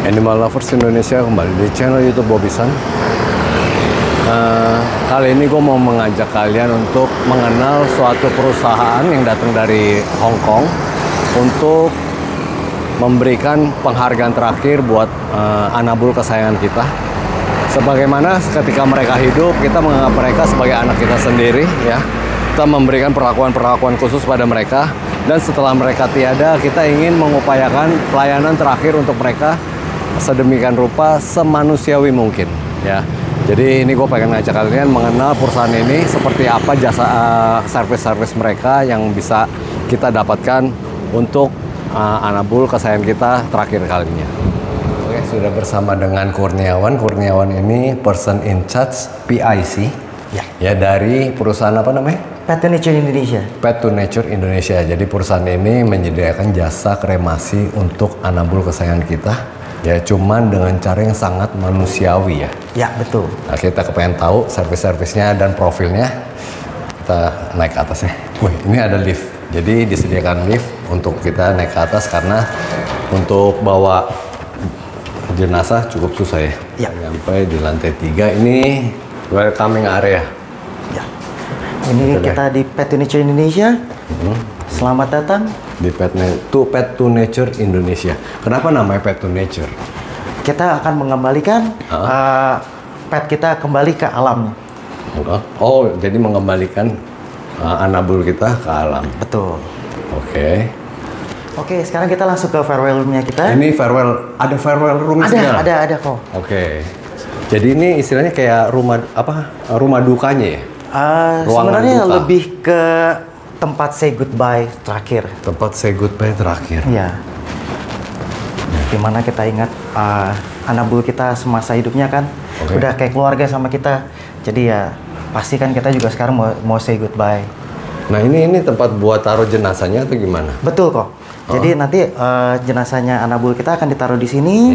Animal Lovers Indonesia kembali di channel YouTube Bobisan. Kali ini gue mau mengajak kalian untuk mengenal suatu perusahaan yang datang dari Hong Kong untuk memberikan penghargaan terakhir buat anabul kesayangan kita. Sebagaimana ketika mereka hidup, kita menganggap mereka sebagai anak kita sendiri, ya. Kita memberikan perlakuan-perlakuan khusus pada mereka, dan setelah mereka tiada, kita ingin mengupayakan pelayanan terakhir untuk mereka sedemikian rupa semanusiawi mungkin, ya. Jadi ini gue pengen ngajak kalian mengenal perusahaan ini, seperti apa jasa servis-servis mereka yang bisa kita dapatkan untuk anabul kesayangan kita terakhir kalinya. Oke, sudah bersama dengan Kurniawan. Kurniawan ini person in charge PIC, ya dari perusahaan apa namanya? Pet to Nature Indonesia. Pet to Nature Indonesia. Jadi perusahaan ini menyediakan jasa kremasi untuk anabul kesayangan kita. Ya, cuman dengan cara yang sangat manusiawi ya. Ya, betul. Nah, kita kepengen tahu servis-servisnya dan profilnya. Kita naik ke atasnya. Wih, ini ada lift. Jadi disediakan lift untuk kita naik ke atas karena untuk bawa jenazah cukup susah ya. Ya. Sampai di lantai 3 ini welcoming area. Ya. Ini kita di Pet to Nature Indonesia. Selamat datang Di Pet to Nature Indonesia. Kenapa namanya Pet to Nature? Kita akan mengembalikan pet kita kembali ke alamnya. Oh, jadi mengembalikan anabul kita ke alam. Betul. Oke. Oke, sekarang kita langsung ke farewell room-nya kita. Ini farewell, ada farewell room segala? Ada kok. Oke. Jadi ini istilahnya kayak rumah dukanya ya? Sebenarnya lebih ke tempat say goodbye terakhir. Tempat say goodbye terakhir. Iya. Dimana kita ingat anabul kita semasa hidupnya kan, udah kayak keluarga sama kita. Jadi ya pasti kan kita juga sekarang mau say goodbye. Nah ini tempat buat taruh jenazahnya atau gimana? Betul kok. Jadi nanti jenazahnya anabul kita akan ditaruh di sini.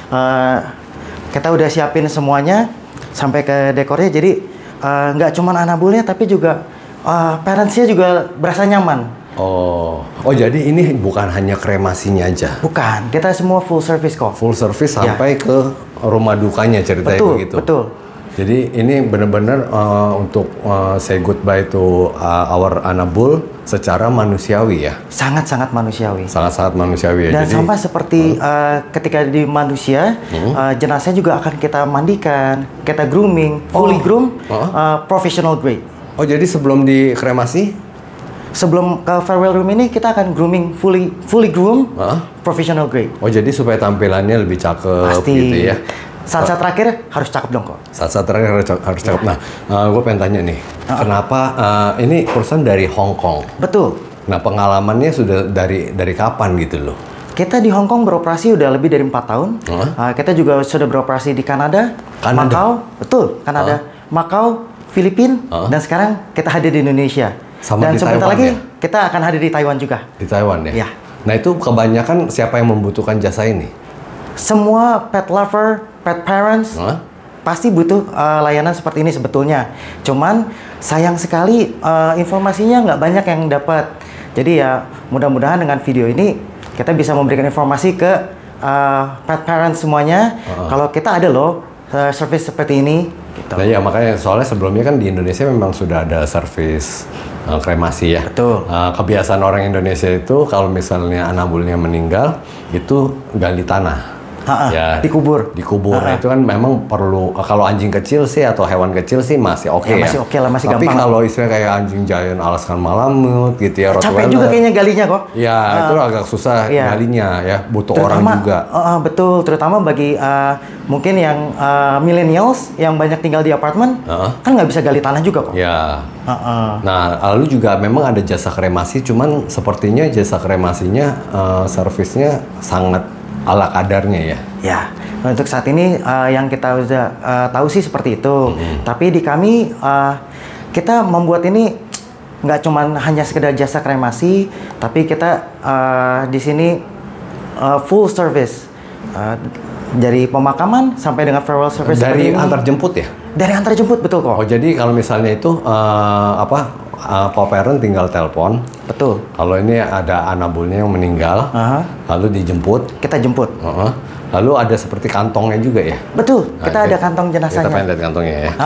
Kita udah siapin semuanya sampai ke dekornya. Jadi nggak cuma anabulnya tapi juga parentsnya juga berasa nyaman. Oh, jadi ini bukan hanya kremasinya aja? Bukan, kita semua full service kok. Full service sampai ke rumah dukanya ceritanya begitu? Betul. Jadi ini benar-benar untuk say goodbye to our anabul secara manusiawi ya? Sangat-sangat manusiawi. Sangat-sangat manusiawi ya? Dan jadi, sama seperti ketika di manusia, jenazah juga akan kita mandikan, kita grooming, fully groom, professional grade. Oh, jadi sebelum dikremasi? Sebelum ke farewell room ini kita akan grooming fully groom, professional grade. Oh, jadi supaya tampilannya lebih cakep. Pasti. Gitu ya? Saat-saat terakhir harus cakep dong kok. Saat-saat terakhir harus cakep. Nah, gue pengen tanya nih, kenapa ini perusahaan dari Hong Kong? Betul. Nah, pengalamannya sudah dari kapan gitu loh? Kita di Hong Kong beroperasi udah lebih dari 4 tahun. Kita juga sudah beroperasi di Kanada, Macau, betul, Kanada, Macau, Filipina, dan sekarang kita hadir di Indonesia. Sama dan di sebentar Taiwan, lagi ya? kita akan hadir di Taiwan juga. Di Taiwan ya? Ya. Nah itu kebanyakan siapa yang membutuhkan jasa ini? Semua pet lover, pet parents pasti butuh layanan seperti ini sebetulnya. Cuman sayang sekali informasinya nggak banyak yang dapat. Jadi ya mudah-mudahan dengan video ini kita bisa memberikan informasi ke pet parents semuanya. Kalau kita ada loh service seperti ini. Gitu. Nah ya makanya soalnya sebelumnya kan di Indonesia memang sudah ada service kremasi ya. Betul. Kebiasaan orang Indonesia itu kalau misalnya anabulnya meninggal itu gali tanah. Ya, dikubur. Nah, itu kan memang perlu, kalau anjing kecil sih atau hewan kecil sih masih oke ya. Masih oke lah, masih Tapi gampang. Tapi kalau istilah kayak anjing giant Alaskan Malamute gitu ya, capek juga kayaknya galinya kok. Ya, itu agak susah galinya ya, butuh terutama, orang juga. Betul, terutama bagi mungkin yang millennials yang banyak tinggal di apartemen, kan nggak bisa gali tanah juga kok. Ya. Nah, lalu juga memang ada jasa kremasi, cuman sepertinya jasa kremasinya servisnya sangat ala kadarnya ya. Ya, untuk saat ini yang kita udah tahu sih seperti itu. Tapi di kami kita membuat ini nggak cuma hanya sekedar jasa kremasi, tapi kita di sini full service dari pemakaman sampai dengan farewell service. Dari antar jemput ya? Dari antar jemput, betul kok. Oh, jadi kalau misalnya itu co-parent tinggal telepon. Betul. Kalau ini ada anabulnya yang meninggal, lalu dijemput. Kita jemput. Lalu ada seperti kantongnya juga ya? Betul, kita Nah, ada kantong Kita jenazahnya. pengen lihat kantongnya ya.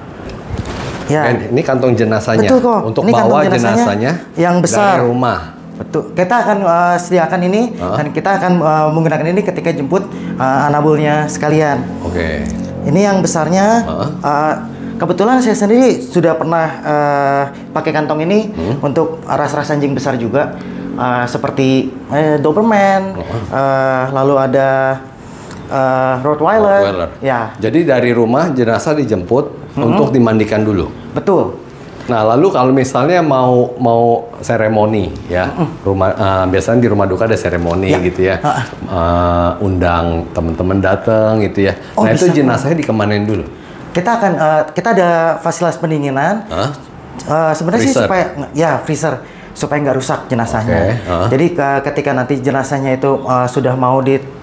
Ya. Ini kantong jenazahnya. Betul kok. Untuk Ini kantong bawa jenazahnya yang besar dari rumah. Betul. Kita akan sediakan ini dan kita akan menggunakan ini ketika jemput anabulnya sekalian. Oke. Ini yang besarnya. Kebetulan saya sendiri sudah pernah pakai kantong ini untuk ras-ras anjing besar juga, seperti Doberman, lalu ada Rottweiler. Ya. Jadi dari rumah jenazah dijemput untuk dimandikan dulu. Betul. Nah, lalu kalau misalnya mau seremoni ya, biasanya di rumah duka ada seremoni gitu ya, undang teman-teman datang gitu ya. Oh, nah, itu bisa. jenazahnya dikemanin dulu. Kita ada fasilitas pendinginan. Sebenarnya sih Freezer. freezer supaya nggak rusak jenazahnya. Oke, Jadi ketika nanti jenazahnya itu sudah mau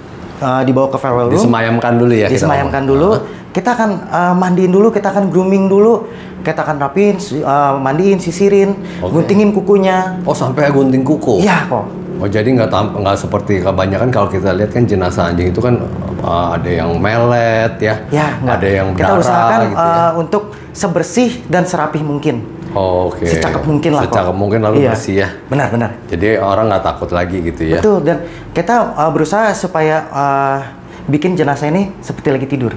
dibawa ke farewell room, Disemayamkan dulu ya. disemayamkan dulu. Kita akan mandiin dulu, kita akan grooming dulu, kita akan rapiin, mandiin, sisirin, guntingin kukunya. Oh, sampai gunting kuku. Iya kok. Oh, jadi nggak seperti kebanyakan kalau kita lihat kan jenazah anjing itu kan ada yang melet ya, nggak. ada yang kita berdarah usahakan gitu ya. untuk sebersih dan serapih mungkin. Oke. Secakep mungkin lah. Secakep mungkin lalu bersih ya. Benar-benar. Jadi orang nggak takut lagi gitu ya. Betul, dan kita berusaha supaya bikin jenazah ini seperti lagi tidur.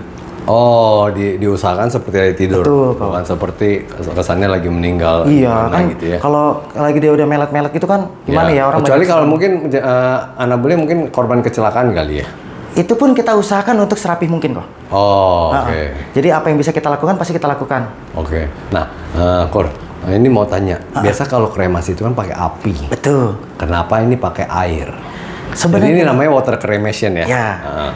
Oh, diusahakan seperti lagi tidur. Betul, bukan seperti kesannya lagi meninggal. Iya, kan gitu ya. kalau lagi dia udah melet-melet gitu kan gimana ya orang Kecuali banyak kalau mungkin Annabelle mungkin korban kecelakaan kali ya. itu pun kita usahakan untuk serapih mungkin kok. Oh, oke. Jadi apa yang bisa kita lakukan pasti kita lakukan. Oke. Nah, Kor, ini mau tanya. Biasa kalau kremasi itu kan pakai api. Betul. Kenapa ini pakai air? Sebenarnya Jadi ini namanya water cremation ya? Ya.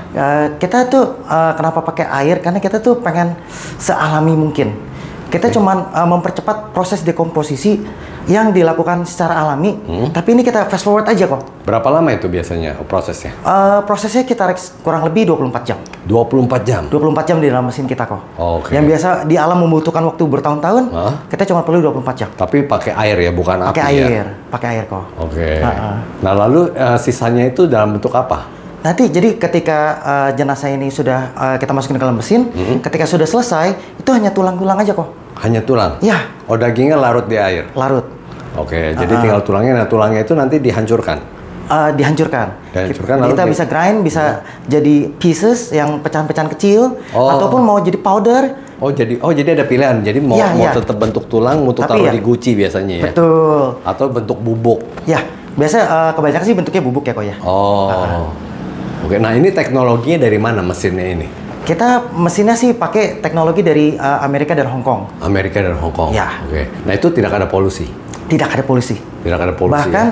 Kita tuh kenapa pakai air? Karena kita tuh pengen sealami mungkin. Kita cuman mempercepat proses dekomposisi yang dilakukan secara alami. Tapi ini kita fast forward aja kok. Berapa lama itu biasanya prosesnya? Prosesnya kita kurang lebih 24 jam. 24 jam? 24 jam di dalam mesin kita kok. Oke. Yang biasa di alam membutuhkan waktu bertahun-tahun, kita cuma perlu 24 jam. Tapi pakai air ya, bukan api ya? Pakai air kok. Oke. Nah, lalu sisanya itu dalam bentuk apa? Nanti jadi ketika jenazah ini sudah kita masukin ke dalam mesin, ketika sudah selesai, itu hanya tulang-tulang aja kok. Hanya tulang? Ya. Oh, dagingnya larut di air? Larut. Oke, jadi tinggal tulangnya. Nah, tulangnya itu nanti dihancurkan? Dihancurkan. Lalu kita bisa grind, bisa jadi pieces yang pecahan-pecahan kecil, ataupun mau jadi powder. Oh jadi ada pilihan. Jadi mau tetap bentuk tulang, mau taruh di guci biasanya ya. Betul. Atau bentuk bubuk. Ya, biasa kebanyakan sih bentuknya bubuk ya kok ya. Oh. Oke, nah ini teknologinya dari mana mesinnya ini? Kita mesinnya sih pakai teknologi dari Amerika dan Hong Kong. Amerika dan Hong Kong. Ya. Oke. Nah itu tidak ada polusi. Tidak ada polusi. Tidak ada polusi. Bahkan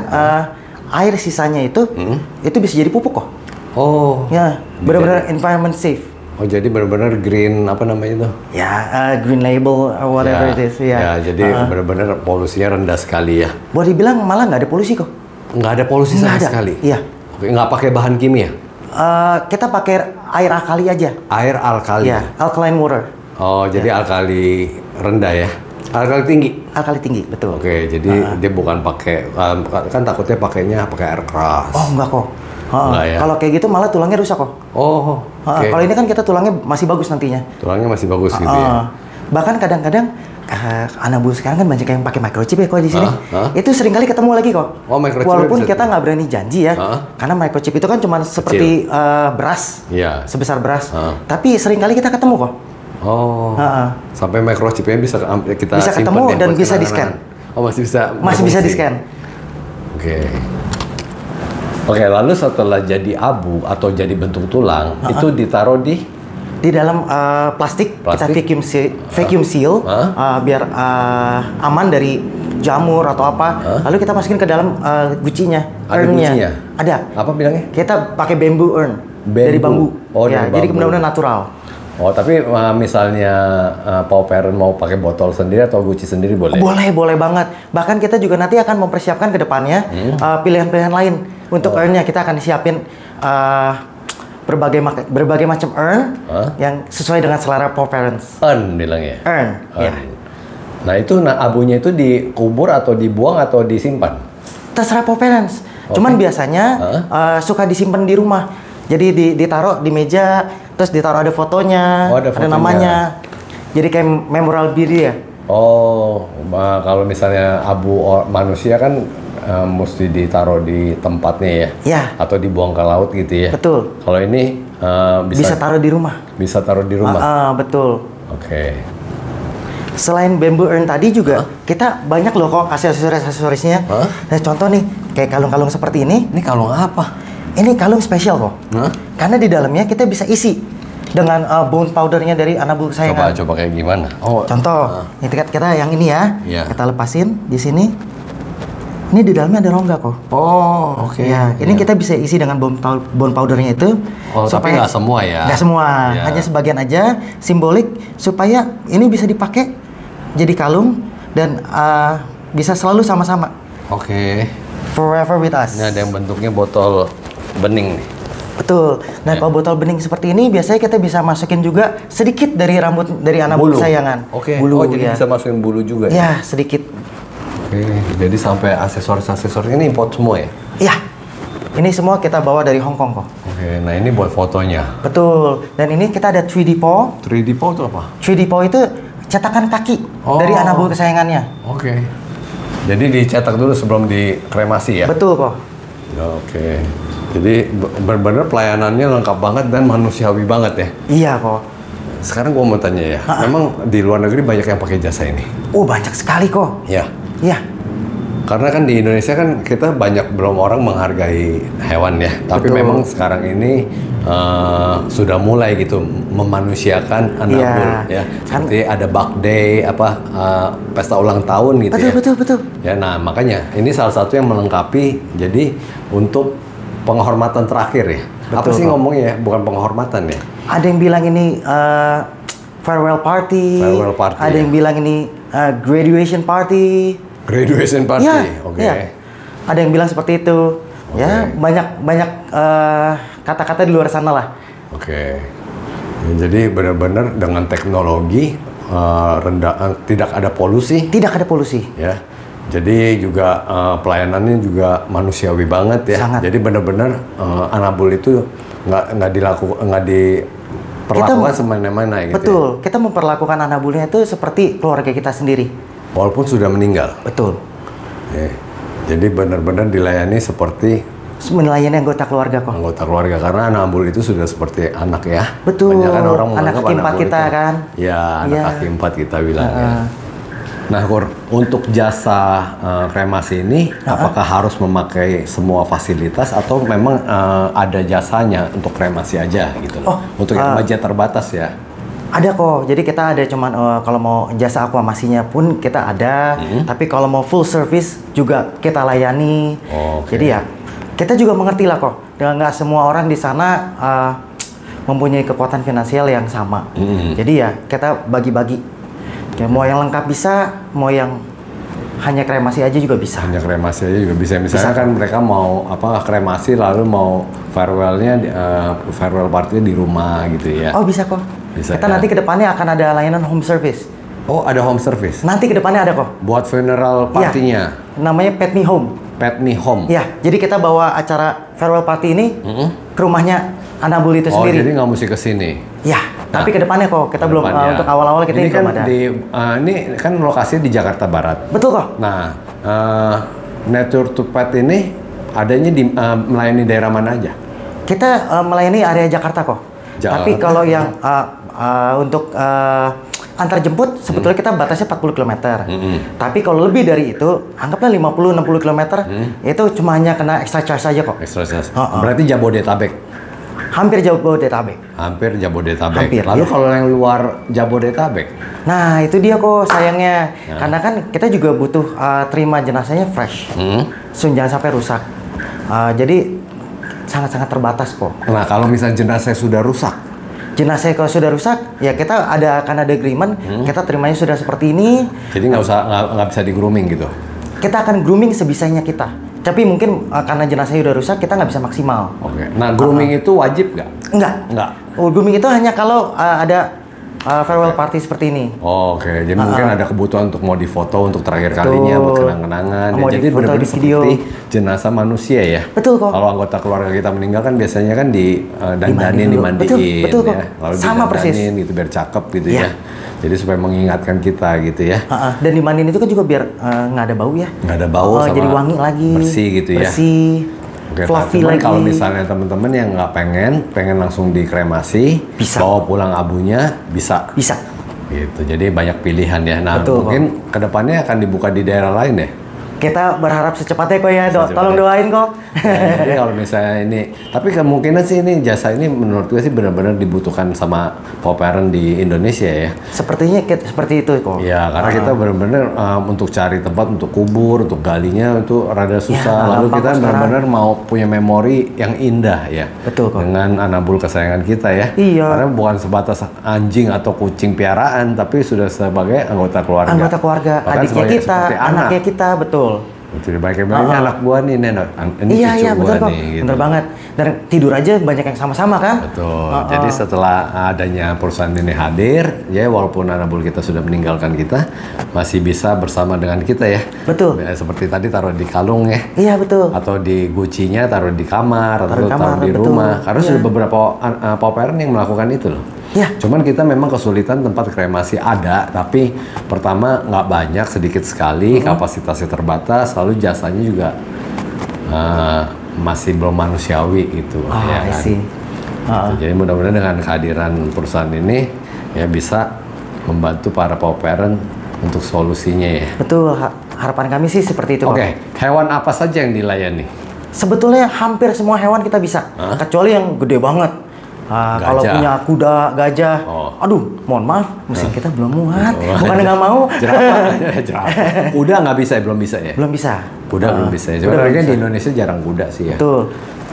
air sisanya itu bisa jadi pupuk kok. Oh. Ya, benar-benar environment safe. Oh jadi benar-benar green apa namanya itu? Ya, green label or whatever it is. Ya, jadi benar-benar polusinya rendah sekali ya. Boleh dibilang malah nggak ada polusi kok. Nggak ada polusi sama sekali? Iya. Oke, nggak pakai bahan kimia? Kita pakai air alkali aja. Air alkali? Ya, alkaline water. Oh, jadi alkali rendah ya? Alkali tinggi? Alkali tinggi, betul. Oke, jadi dia bukan pakai, kan takutnya pakainya pakai air keras. Oh, enggak kok. Enggak ya? Kalau kayak gitu malah tulangnya rusak kok. Oh, oke. Kalau ini kan kita tulangnya masih bagus nantinya. Tulangnya masih bagus gitu ya? Bahkan kadang-kadang Annabelle sekarang kan banyak yang pakai microchip ya kok di sini. Itu sering kali ketemu lagi kok. Oh, microchip. Walaupun kita nggak berani janji ya, karena microchip itu kan cuma seperti beras, sebesar beras. Tapi sering kali kita ketemu kok. Oh, sampai microchipnya bisa kita ketemu simpen dan bisa di-scan. Oh, masih bisa? Masih bisa di-scan. Oke, lalu setelah jadi abu atau jadi bentuk tulang, itu ditaruh di dalam plastik, kita vacuum seal biar aman dari jamur atau apa. Lalu kita masukin ke dalam gucinya, urn-nya. Ada. Apa bilangnya? Kita pakai bamboo urn. Dari bambu. Oh, ya, jadi benar-benar natural. Oh, tapi misalnya Paw Parent mau pakai botol sendiri atau guci sendiri boleh? Boleh banget. Bahkan kita juga nanti akan mempersiapkan ke depannya pilihan-pilihan lain. Untuk urn-nya kita akan siapin berbagai macam urn yang sesuai dengan selera Paw Parents. Urn bilangnya? Urn. Ya. Nah itu abunya itu dikubur atau dibuang atau disimpan? Terserah Paw Parents. Cuman biasanya suka disimpan di rumah. Jadi ditaruh di meja, terus ditaruh ada fotonya, Oh, ada fotonya. namanya. Jadi kayak memorabilia. Oh, kalau misalnya manusia kan mesti ditaruh di tempatnya ya? Ya. Atau dibuang ke laut gitu ya? Betul. Kalau ini Bisa taruh di rumah. Bisa taruh di rumah? Betul. Oke. Selain bamboo urn tadi juga, kita banyak loh kok aksesoris-aksesorisnya. Nah, contoh nih, kayak kalung-kalung seperti ini. Ini kalung apa? Ini kalung spesial kok. Karena di dalamnya kita bisa isi dengan bone powdernya dari anabul kesayangan. Coba kayak gimana? Oh, contoh, ini kita yang ini ya. Iya. Kita lepasin di sini. Ini di dalamnya ada rongga kok. Oh, oke. Ya, ini kita bisa isi dengan bone powdernya itu. Oh, tapi nggak semua ya? Nggak semua, Ya. hanya sebagian aja, simbolik supaya ini bisa dipakai jadi kalung dan bisa selalu sama-sama. Oke. Forever with us. Ini ada yang bentuknya botol bening nih. Betul. Nah, kalau botol bening seperti ini biasanya kita bisa masukin juga sedikit dari rambut dari anabul kesayangan. Oke. Bulu, Oh, jadi ya. bisa masukin bulu juga ya? Ya, sedikit. Oke. Jadi sampai aksesoris ini import semua ya? Ya. Ini semua kita bawa dari Hong Kong kok. Oke. Nah, ini buat fotonya. Betul. Dan ini kita ada 3D paw. 3D paw itu apa? 3D paw itu cetakan kaki dari anabul kesayangannya. Oke. Jadi dicetak dulu sebelum dikremasi ya? Betul kok. Ya, oke. Jadi benar-benar pelayanannya lengkap banget dan manusiawi banget ya? Iya kok. Sekarang gua mau tanya ya, memang di luar negeri banyak yang pakai jasa ini? Oh, banyak sekali kok. Ya. Iya. Karena kan di Indonesia kan kita banyak belum orang menghargai hewan ya. Tapi Betul. memang sekarang ini sudah mulai gitu memanusiakan anabul ya. Seperti ada Bug Day, pesta ulang tahun gitu ya. Betul. Ya, nah makanya ini salah satu yang melengkapi. Jadi untuk penghormatan terakhir ya. Apa Betul, sih Pak. ngomongnya ya? Bukan penghormatan ya. Ada yang bilang ini farewell party. Farewell party, Ada yang ya. bilang ini graduation party. Graduation party. Iya, Oke. iya. Ada yang bilang seperti itu. Ya, banyak kata-kata di luar sana lah. Oke. Ya, jadi benar-benar dengan teknologi tidak ada polusi. Tidak ada polusi. Ya. Jadi juga pelayanannya juga manusiawi banget ya. Sangat. Jadi benar-benar anabul itu nggak diperlakukan semena-mena gitu. Betul. Kita memperlakukan anabulnya itu seperti keluarga kita sendiri. Walaupun sudah meninggal. Betul. Ya. Jadi benar-benar dilayani seperti Melayani anggota keluarga kok. anggota keluarga karena anabul itu sudah seperti anak ya. Betul. Banyak kan orang Anak menganggap kaki empat anabul kita itu- kan. Ya, anak Iya. kaki empat kita bilangnya. Nah, Kur, untuk jasa kremasi ini, apakah harus memakai semua fasilitas atau memang ada jasanya untuk kremasi aja gitu loh? Untuk yang budget terbatas ya? Ada kok. Jadi kita ada cuman kalau mau jasa akuamasinya pun kita ada. Tapi kalau mau full service juga kita layani. Oke. Jadi ya kita juga mengerti lah kok. Dengan nggak semua orang di sana mempunyai kekuatan finansial yang sama. Jadi ya kita bagi-bagi. Ya, mau yang lengkap bisa, mau yang hanya kremasi aja juga bisa. Hanya kremasi aja juga bisa. Misalnya kan mereka mau kremasi lalu mau farewell party di rumah gitu ya? Oh bisa kok. Bisa, Kita ya. nanti kedepannya akan ada layanan home service. Oh, ada home service? Nanti kedepannya ada kok. Buat funeral partinya? Namanya Pet Me Home. Pet Me Home? Ya, jadi kita bawa acara farewell party ini ke rumahnya anabul itu Oh, sendiri. jadi nggak mesti ke sini? Ya, tapi kedepannya kok kita belum Depannya. untuk awal-awal kita ini belum kan ada. ini kan lokasinya di Jakarta Barat. Betul kok. Nah, Nature to Pet ini adanya melayani daerah mana aja? Kita melayani area Jakarta kok. Jakarta. Tapi kalau yang untuk antar jemput sebetulnya kita batasnya 40 km. Tapi kalau lebih dari itu, anggaplah 50-60 km, itu cuma hanya kena extra charge saja kok. Extra charge. Berarti Jabodetabek. Hampir Jabodetabek. Hampir Jabodetabek. Hampir, Lalu ya. kalau yang luar Jabodetabek? Nah, itu dia kok sayangnya. Karena kan kita juga butuh terima jenazahnya fresh. Jangan sampai rusak. Jadi sangat-sangat terbatas kok. Nah, kalau misalnya jenazah sudah rusak? Jenazah kalau sudah rusak, ya kita akan ada agreement, kita terimanya sudah seperti ini. Jadi nggak bisa di grooming gitu? Kita akan grooming sebisanya kita. Tapi mungkin karena jenazahnya udah rusak, kita nggak bisa maksimal. Oke. Nah, grooming itu wajib nggak? Enggak. Nggak. Grooming itu hanya kalau ada farewell party seperti ini. Oke, jadi mungkin ada kebutuhan untuk mau difoto untuk terakhir kalinya buat kenang-kenangan. Mau Jadi difoto benar-benar di video. seperti jenazah manusia ya. Betul kok. Kalau anggota keluarga kita meninggal kan biasanya kan dandanin, dimandiin betul kok. ya. Lalu Sama persis. gitu biar cakep gitu ya. Jadi supaya mengingatkan kita gitu ya. Dan dimandiin itu kan juga biar nggak ada bau ya. Nggak ada bau sama jadi wangi lagi. Bersih gitu ya. Bersih. Oke, fluffy cuman lagi. kalau misalnya teman-teman yang nggak pengen langsung dikremasi, bisa. bawa pulang abunya bisa. Bisa. Gitu. Jadi banyak pilihan ya. Nah, Betul, mungkin kedepannya akan dibuka di daerah lain ya. Kita berharap secepatnya kok ya, tolong doain kok. Ya, jadi kalau misalnya ini, tapi kemungkinan sih ini jasa ini menurut gue sih benar-benar dibutuhkan sama Pauparan di Indonesia ya. Sepertinya seperti itu kok. Ya, karena kita benar-benar untuk cari tempat untuk kubur, untuk galinya itu rada susah. Lalu kita benar-benar mau punya memori yang indah ya. Betul kok. Dengan anabul kesayangan kita ya. Iya. Karena bukan sebatas anjing atau kucing piaraan, tapi sudah sebagai anggota keluarga. Anggota keluarga, Bahkan adiknya kita, anaknya kita, betul. Jadi baik-baiknya anak gua nih, ini iya, cucu betul gua kok. nih. Gitu. Bener banget. Dan tidur aja banyak yang sama-sama kan? Betul. Jadi setelah adanya perusahaan ini hadir, ya walaupun anabul kita sudah meninggalkan kita, masih bisa bersama dengan kita ya. Betul. Seperti tadi taruh di kalung ya. Iya, betul. Atau di gucinya taruh di kamar, atau kamar, taruh di betul. rumah. Karena sudah beberapa Pauparan yang melakukan itu loh. Ya. Cuman kita memang kesulitan tempat kremasi ada, tapi pertama nggak banyak, sedikit sekali, kapasitasnya terbatas, lalu jasanya juga masih belum manusiawi gitu. Ya kan? Gitu. Jadi mudah-mudahan dengan kehadiran perusahaan ini ya bisa membantu para Pauparan untuk solusinya ya. Betul, harapan kami sih seperti itu. Oke, hewan apa saja yang dilayani? Sebetulnya hampir semua hewan kita bisa, kecuali yang gede banget. Kalau punya kuda, gajah, aduh, mohon maaf, mesin kita belum muat. Bukan nggak mau. Jerapah. Kuda nggak bisa, belum bisa ya? Belum bisa. Kuda belum bisa. Sebenarnya di Indonesia jarang kuda sih ya. Betul.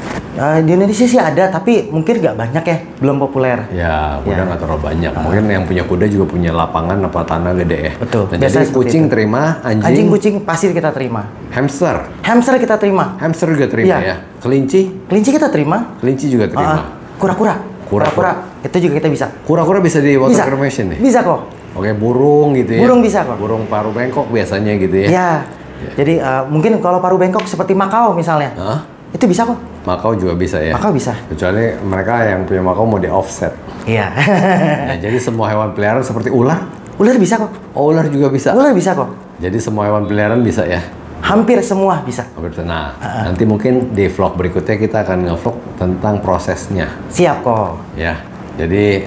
Di Indonesia sih ada, tapi mungkin nggak banyak ya, belum populer. Ya, kuda nggak terlalu banyak. Mungkin yang punya kuda juga punya lapangan apa tanah gede ya. Betul. Nah, jadi kucing terima, anjing, kucing pasti kita terima. Hamster kita terima. Hamster juga terima ya. Kelinci kita terima. Kelinci juga terima. Kura-kura. Itu juga kita bisa. Kura-kura bisa di water cremation nih? Bisa kok. Oke, burung gitu ya? Burung bisa kok. Burung paru bengkok biasanya gitu ya? Iya. Jadi mungkin kalau paru bengkok seperti Makau misalnya. Itu bisa kok. Makau juga bisa ya? Makau bisa. Kecuali mereka yang punya Makau mau di offset. Iya. Nah, jadi semua hewan peliharaan seperti ular? Ular bisa kok. Oh, ular juga bisa? Ular bisa kok. Jadi semua hewan peliharaan bisa ya? Hampir semua bisa. Nah, nanti mungkin di vlog berikutnya kita akan nge-vlog tentang prosesnya. Siap kok. Ya, jadi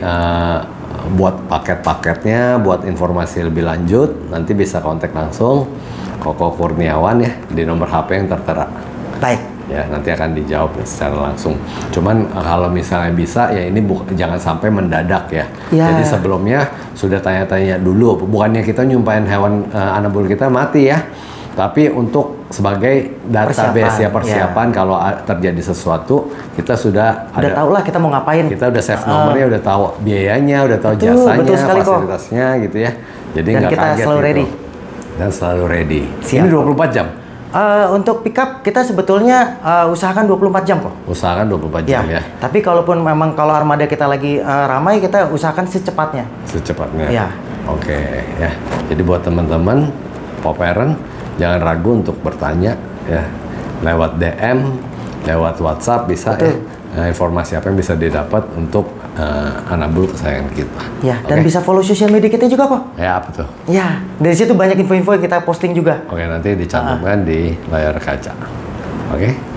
buat paket-paketnya, buat informasi lebih lanjut, nanti bisa kontak langsung Koko Kurniawan ya di nomor HP yang tertera. Baik. Ya, nanti akan dijawab secara langsung. Cuman kalau misalnya bisa, ya ini jangan sampai mendadak ya. Jadi sebelumnya sudah tanya-tanya dulu. Bukannya kita nyumpahin hewan anabul kita mati ya. Tapi untuk sebagai database persiapan kalau terjadi sesuatu, kita sudah tahu lah kita mau ngapain. Kita udah save nomornya, udah tahu biayanya, udah tahu jasanya, fasilitasnya gitu ya. Jadi nggak kaget selalu gitu. ready. Dan selalu ready. Siap. Ini 24 jam. Untuk pickup kita sebetulnya usahakan 24 jam kok. Usahakan 24 jam ya. Tapi kalaupun memang kalau armada kita lagi ramai, kita usahakan secepatnya. Secepatnya. Ya. Oke ya. Jadi buat teman-teman Pauparan, jangan ragu untuk bertanya ya, lewat DM, lewat WhatsApp bisa. Betul. Ya. Informasi apa yang bisa didapat untuk anabul kesayangan kita. Ya, dan bisa follow sosial media kita juga kok. Ya, apa tuh? Ya, dari situ banyak info-info yang kita posting juga. Oke, nanti dicantumkan di layar kaca. Oke.